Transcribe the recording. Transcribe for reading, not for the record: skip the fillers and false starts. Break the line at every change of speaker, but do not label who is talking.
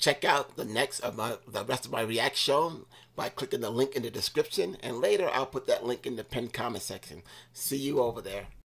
Check out the rest of my reaction by clicking the link in the description, and later I'll put that link in the pinned comment section. See you over there.